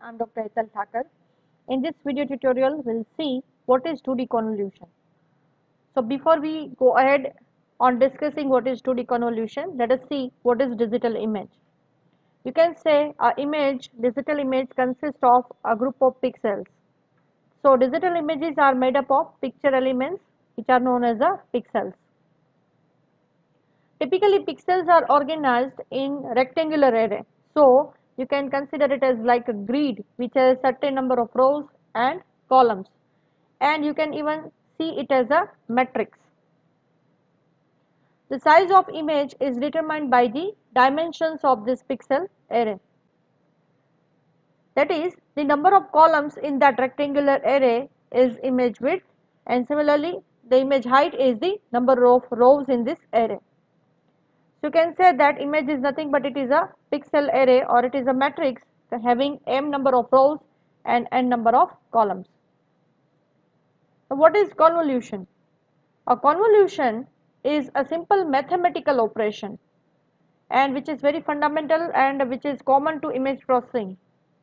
I'm Dr. Hetal Thakur. In this video tutorial, we'll see what is 2D convolution. So before we go ahead on discussing what is 2D convolution, let us see what is digital image. You can say digital image consists of a group of pixels. So digital images are made up of picture elements which are known as the pixels. Typically, pixels are organized in rectangular array. So you can consider it as like a grid which has a certain number of rows and columns, and you can even see it as a matrix. The size of image is determined by the dimensions of this pixel array. That is, the number of columns in that rectangular array is image width, and similarly the image height is the number of rows in this array. So you can say that image is nothing but it is a pixel array, or it is a matrix having m number of rows and n number of columns. So what is convolution? A convolution is a simple mathematical operation, and which is very fundamental and which is common to image processing.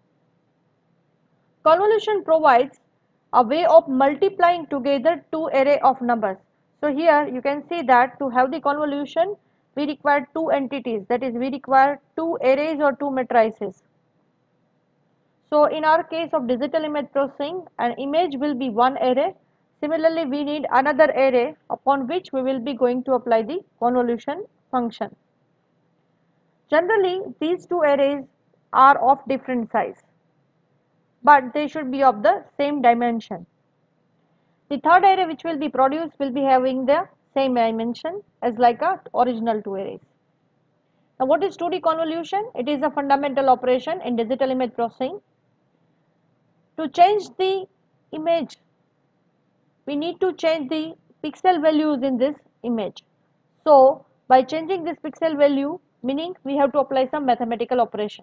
Convolution provides a way of multiplying together two array of numbers. So here you can see that to have the convolution we require two entities, that is we require two arrays or two matrices. So in our case of digital image processing, an image will be one array. Similarly, we need another array upon which we will be going to apply the convolution function. Generally, these two arrays are of different size, but they should be of the same dimension. The third array which will be produced will be having the same dimension as like a original two arrays. Now what is 2D convolution? It is a fundamental operation in digital image processing. To change the image, we need to change the pixel values in this image. So by changing this pixel value, meaning we have to apply some mathematical operation.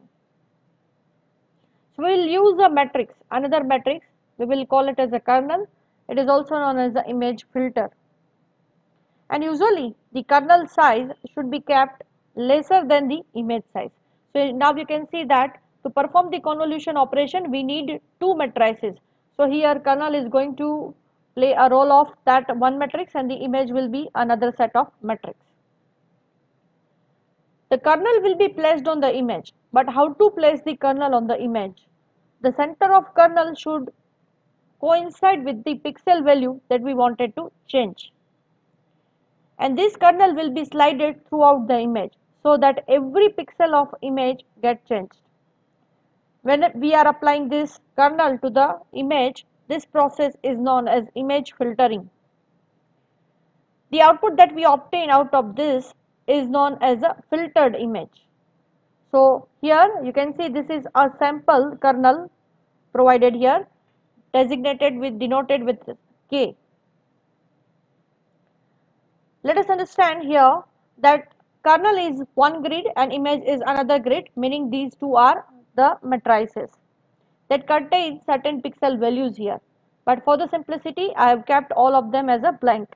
So we will use a matrix, another matrix, we will call it as a kernel. It is also known as the image filter. And usually the kernel size should be kept lesser than the image size. So now you can see that to perform the convolution operation we need two matrices. So here kernel is going to play a role of that one matrix, and the image will be another set of matrix. The kernel will be placed on the image, but how to place the kernel on the image? The center of kernel should coincide with the pixel value that we wanted to change, and this kernel will be slided throughout the image so that every pixel of image gets changed. When we are applying this kernel to the image, this process is known as image filtering. The output that we obtain out of this is known as a filtered image. So here you can see this is a sample kernel provided here, denoted with K. Let us understand here that kernel is one grid and image is another grid, meaning these two are the matrices that contain certain pixel values here. But for the simplicity, I have kept all of them as a blank.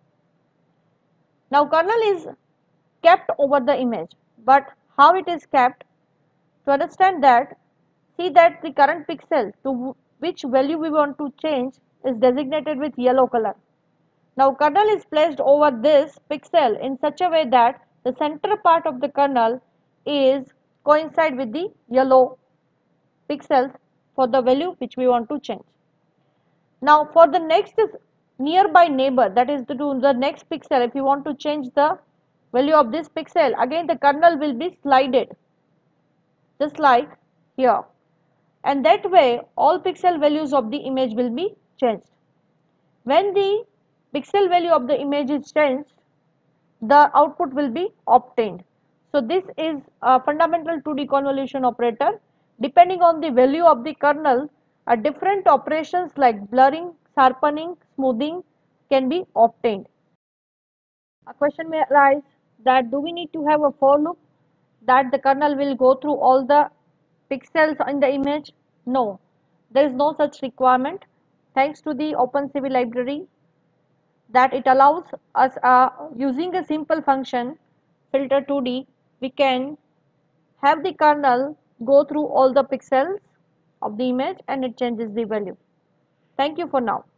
Now kernel is kept over the image, but how it is kept? To understand that, see that the current pixel to which value we want to change is designated with yellow color. Now kernel is placed over this pixel in such a way that the center part of the kernel is coincide with the yellow pixels for the value which we want to change. Now for the next nearby neighbor, that is the next pixel, if you want to change the value of this pixel, again the kernel will be slided just like here, and that way all pixel values of the image will be changed. When the pixel value of the image is changed, the output will be obtained. So this is a fundamental 2D convolution operator. Depending on the value of the kernel, different operations like blurring, sharpening, smoothing can be obtained. A question may arise that do we need to have a for loop that the kernel will go through all the pixels in the image? No, there is no such requirement. Thanks to the OpenCV library, that it allows us using a simple function filter 2D, we can have the kernel go through all the pixels of the image and it changes the value. Thank you for now.